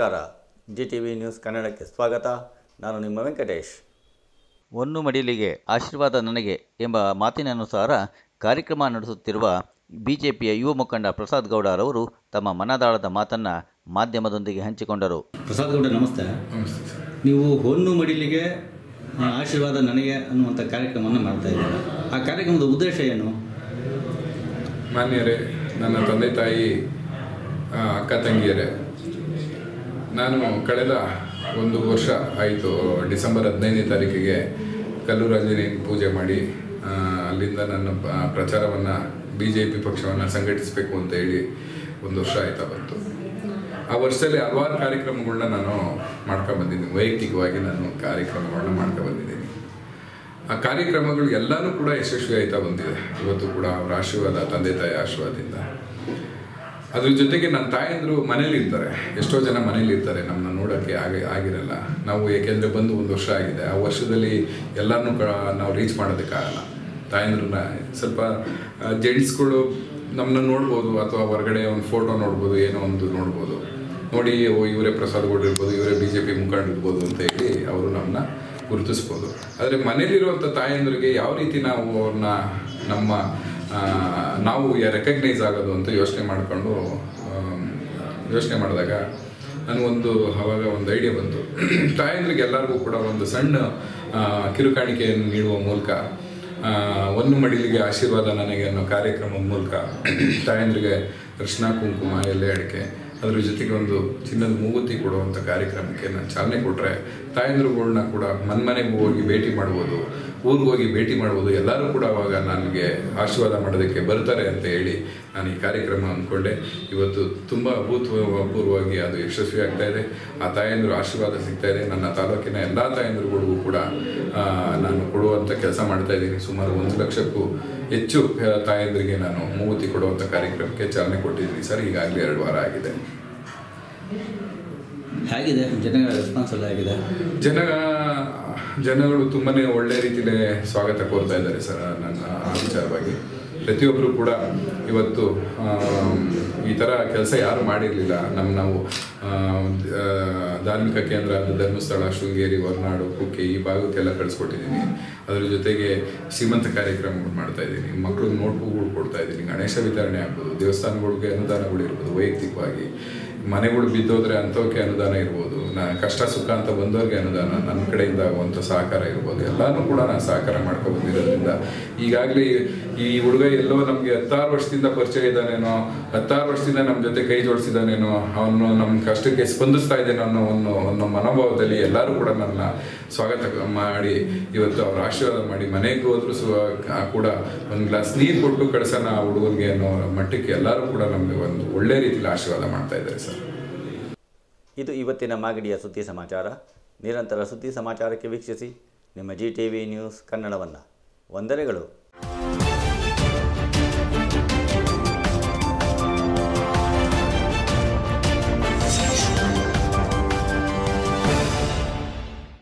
ನಮಸ್ಕಾರ. BJP news ಕನ್ನಡಕ್ಕೆ ಸ್ವಾಗತ. ನಾನು ನಿಮ್ಮ ವೆಂಕಟೇಶ್. ಹೊನ್ನು ಮಡಿಲಿಗೆ ಆಶೀರ್ವಾದ ನನಗೆ ಎಂಬ ಮಾತಿನನುಸಾರ ಕಾರ್ಯಕ್ರಮ ನಡೆಸುತ್ತಿರುವ BJPಯ ಯುವ ಮುಖಂಡ ಪ್ರಸಾದ್ ಗೌಡರವರು ತಮ್ಮ ಮನದಾಳದ ಮಾತನ್ನು ಮಾಧ್ಯಮದೊಂದಿಗೆ ಹಂಚಿಕೊಂಡರು. ಪ್ರಸಾದ್ ಗೌಡ ನಮಸ್ತೆ. ನೀವು ಹೊನ್ನು ಮಡಿಲಿಗೆ ಆಶೀರ್ವಾದ ನನಗೆ ಅನ್ನುವಂಥ ಕಾರ್ಯಕ್ರಮವನ್ನು ಮಾಡ್ತಾ ಇದ್ದೀರಾ. ಆ ಕಾರ್ಯಕ್ರಮದ ಉದ್ದೇಶ ಏನು? ಮಾನ್ಯರೇ, ನನ್ನ ತಂದೆ ತಾಯಿ, ಅಕ್ಕ ತಂಗಿಯರೇ, ನಾನು ಕಳೆದ 1 ವರ್ಷ ಆಯಿತು. ಡಿಸೆಂಬರ್ 15ನೇ ತಾರೀಕಿಗೆ ಕಲ್ಲೂರು ಆಂಜನೇಯನ ಪೂಜೆ ಮಾಡಿ ಅಲ್ಲಿಂದ ನನ್ನ ಪ್ರಚಾರವನ್ನು BJP ಪಕ್ಷವನ್ನು ಸಂಘಟಿಸಬೇಕು ಅಂತ ಹೇಳಿ 1 ವರ್ಷ ಆಯ್ತಾ ಬಂತು. ಆ ವರ್ಷದಲ್ಲಿ ಹಲವಾರು ಕಾರ್ಯಕ್ರಮಗಳನ್ನ ನಾನು ಮಾಡ್ಕೊಂಡ್ಬಂದಿದ್ದೀನಿ. ವೈಯಕ್ತಿಕವಾಗಿ ನಾನು ಕಾರ್ಯಕ್ರಮಗಳನ್ನ ಮಾಡ್ಕೊಂಡ್ಬಂದಿದ್ದೀನಿ. ಆ ಕಾರ್ಯಕ್ರಮಗಳು ಎಲ್ಲನೂ ಕೂಡ ಯಶಸ್ವಿ ಆಯ್ತಾ ಬಂದಿದೆ. ಇವತ್ತು ಕೂಡ ಅವರ ಆಶೀರ್ವಾದ, ತಂದೆ ತಾಯಿ ಆಶೀರ್ವಾದದಿಂದ. ಅದ್ರ ಜೊತೆಗೆ ನನ್ನ ತಾಯಂದರು ಮನೇಲಿರ್ತಾರೆ. ಎಷ್ಟೋ ಜನ ಮನೇಲಿರ್ತಾರೆ, ನಮ್ಮನ್ನ ನೋಡೋಕ್ಕೆ ಆಗಿರಲ್ಲ. ನಾವು ಏಕೆಂದರೆ ಬಂದು 1 ವರ್ಷ ಆಗಿದೆ. ಆ ವರ್ಷದಲ್ಲಿ ಎಲ್ಲನೂ ನಾವು ರೀಚ್ ಮಾಡೋದಕ್ಕಾಗಲ್ಲ. ತಾಯಂದ್ರನ್ನ ಸ್ವಲ್ಪ ಜೆಂಟ್ಸ್ಗಳು ನಮ್ಮನ್ನ ನೋಡ್ಬೋದು, ಅಥವಾ ಹೊರಗಡೆ ಒಂದು ಫೋಟೋ ನೋಡ್ಬೋದು, ಏನೋ ಒಂದು ನೋಡ್ಬೋದು, ನೋಡಿ ಇವರೇ ಪ್ರಸಾದ್ ಗೌಡ್ರು ಇರ್ಬೋದು, ಇವರೇ BJP ಮುಖಂಡ ಇರ್ಬೋದು ಅಂತ ಹೇಳಿ ಅವರು ನಮ್ಮನ್ನ ಗುರುತಿಸ್ಬೋದು. ಆದರೆ ಮನೇಲಿರುವಂಥ ತಾಯಂದ್ರಿಗೆ ಯಾವ ರೀತಿ ನಾವು ಅವ್ರನ್ನ ನಾವು ರೆಕಗ್ನೈಸ್ ಆಗೋದು ಅಂತ ಯೋಚನೆ ಮಾಡಿದಾಗ ಆವಾಗ ಒಂದು ಐಡಿಯಾ ಬಂತು. ತಾಯಂದ್ರಿಗೆ ಎಲ್ಲರಿಗೂ ಕೂಡ ಒಂದು ಸಣ್ಣ ಕಿರುಕಾಣಿಕೆಯನ್ನು ನೀಡುವ ಮೂಲಕ ಹೊನ್ನು ಮಡಿಲಿಗೆ ಆಶೀರ್ವಾದ ನನಗೆ ಅನ್ನೋ ಕಾರ್ಯಕ್ರಮದ ಮೂಲಕ ತಾಯಂದ್ರಿಗೆ ಅರಿಶಿನ, ಕುಂಕುಮ, ಎಲೆ ಅಡಿಕೆ, ಅದ್ರ ಜೊತೆಗೆ ಒಂದು ಚಿನ್ನದ ಮೂಗುತಿ ಕೊಡುವಂಥ ಕಾರ್ಯಕ್ರಮಕ್ಕೆ ನಾನು ಚಾಲನೆ ಕೊಟ್ಟರೆ ತಾಯಂದ್ರುಗಳ್ನ ಕೂಡ ಮನೆಗೆ ಹೋಗಿ ಭೇಟಿ ಮಾಡ್ಬೋದು, ಊರಿಗೆ ಹೋಗಿ ಭೇಟಿ ಮಾಡ್ಬೋದು. ಎಲ್ಲರೂ ಕೂಡ ಅವಾಗ ನನಗೆ ಆಶೀರ್ವಾದ ಮಾಡೋದಕ್ಕೆ ಬರ್ತಾರೆ ಅಂತ ಹೇಳಿ ನಾನು ಈ ಕಾರ್ಯಕ್ರಮ ಅಂದ್ಕೊಂಡೆ. ಇವತ್ತು ತುಂಬ ಅಭೂತಪೂರ್ವವಾಗಿ ಅದು ಯಶಸ್ವಿ ಆಗ್ತಾ ಇದೆ. ಆ ತಾಯಂದ್ರು ಆಶೀರ್ವಾದ ಸಿಗ್ತಾ ಇದೆ. ನನ್ನ ತಾಲೂಕಿನ ಎಲ್ಲ ತಾಯಂದ್ರುಗಳಿಗೂ ಕೂಡ ನಾನು ಕೊಡುವಂಥ ಕೆಲಸ ಮಾಡ್ತಾ ಇದ್ದೀನಿ. ಸುಮಾರು 1 ಲಕ್ಷಕ್ಕೂ ಹೆಚ್ಚು ತಾಯಂದ್ರಿಗೆ ನಾನು ಮೂಗುತಿ ಕೊಡುವಂಥ ಕಾರ್ಯಕ್ರಮಕ್ಕೆ ಚಾಲನೆ ಕೊಟ್ಟಿದ್ದೀನಿ ಸರ್. ಈಗಾಗಲೇ 2 ವಾರ ಆಗಿದೆ. ಹೇಗಿದೆ ಜನಗಳ ರೆಸ್ಪಾನ್ಸ್ ಎಲ್ಲ ಆಗಿದೆ? ಜನಗಳು ತುಂಬಾ ಒಳ್ಳೆ ರೀತಿಯಲ್ಲೇ ಸ್ವಾಗತ ಕೋರ್ತಾ ಇದ್ದಾರೆ ಸರ್. ನನ್ನ ಆ ವಿಚಾರವಾಗಿ ಪ್ರತಿಯೊಬ್ಬರು ಕೂಡ ಇವತ್ತು ಈ ಥರ ಕೆಲಸ ಯಾರು ಮಾಡಿರಲಿಲ್ಲ. ನಾವು ಧಾರ್ಮಿಕ ಕೇಂದ್ರ, ಧರ್ಮಸ್ಥಳ, ಶೃಂಗೇರಿ, ಹೊರನಾಡು, ಕುಕ್ಕೆ ಈ ಭಾಗಕ್ಕೆಲ್ಲ ಕಳಿಸ್ಕೊಟ್ಟಿದ್ದೀನಿ. ಅದ್ರ ಜೊತೆಗೆ ಶ್ರೀಮಂತ ಕಾರ್ಯಕ್ರಮಗಳು ಮಾಡ್ತಾ ಇದ್ದೀನಿ. ಮಕ್ಕಳಿಗೆ ನೋಟ್ಬುಕ್ಗಳು ಕೊಡ್ತಾ ಇದ್ದೀನಿ. ಗಣೇಶ ವಿತರಣೆ ಆಗ್ಬೋದು, ದೇವಸ್ಥಾನಗಳಿಗೆ ಅನುದಾನಗಳು ಇರ್ಬೋದು, ವೈಯಕ್ತಿಕವಾಗಿ ಮನೆಗಳು ಬಿದ್ದೋದ್ರೆ ಅಂಥವಕ್ಕೆ ಅನುದಾನ ಇರ್ಬೋದು, ಕಷ್ಟ ಸುಖ ಅಂತ ಬಂದವ್ರಿಗೆ ಅನುದಾನ, ನನ್ನ ಕಡೆಯಿಂದ ಆಗುವಂಥ ಸಹಕಾರ ಇರ್ಬೋದು, ಎಲ್ಲನೂ ಕೂಡ ನಾನು ಸಹಕಾರ ಮಾಡ್ಕೊಂಡು ಬಂದಿರೋದ್ರಿಂದ ಈಗಾಗಲೇ ಈ ಹುಡುಗ ಎಲ್ಲೋ ನಮಗೆ 16 ವರ್ಷದಿಂದ ಪರಿಚಯ ಇದ್ದಾನೇನೋ, 16 ವರ್ಷದಿಂದ ನಮ್ಮ ಜೊತೆ ಕೈ ಜೋಡಿಸಿದಾನೇನೋ, ಅವನು ನಮ್ಮ ಕಷ್ಟಕ್ಕೆ ಸ್ಪಂದಿಸ್ತಾ ಇದ್ದೇನೋ ಅನ್ನೋ ಮನೋಭಾವದಲ್ಲಿ ಎಲ್ಲರೂ ಕೂಡ ನನ್ನ ಸ್ವಾಗತ ಮಾಡಿ ಇವತ್ತು ಅವ್ರ ಆಶೀರ್ವಾದ ಮಾಡಿ ಮನೆಗೆ ಹೋದ್ರು ಕೂಡ ಒಂದು ಗ್ಲಾಸ್ ನೀರು ಕೊಟ್ಟು ಕಳ್ಸೋಣ ಆ ಹುಡುಗನಿಗೆ ಅನ್ನೋ ಮಟ್ಟಕ್ಕೆ ಎಲ್ಲರೂ ಕೂಡ ನಮಗೆ ಒಂದು ಒಳ್ಳೆ ರೀತಿಯಲ್ಲಿ ಆಶೀರ್ವಾದ ಮಾಡ್ತಾ ಇದ್ದಾರೆ ಸರ್. ಇದು ಇವತ್ತಿನ ಮಾಗಡಿಯ ಸುದ್ದಿ ಸಮಾಚಾರ. ನಿರಂತರ ಸುದ್ದಿ ಸಮಾಚಾರಕ್ಕೆ ವೀಕ್ಷಿಸಿ ನಿಮ್ಮ BJP ನ್ಯೂಸ್ ಕನ್ನಡವನ್ನು. ವಂದನೆಗಳು.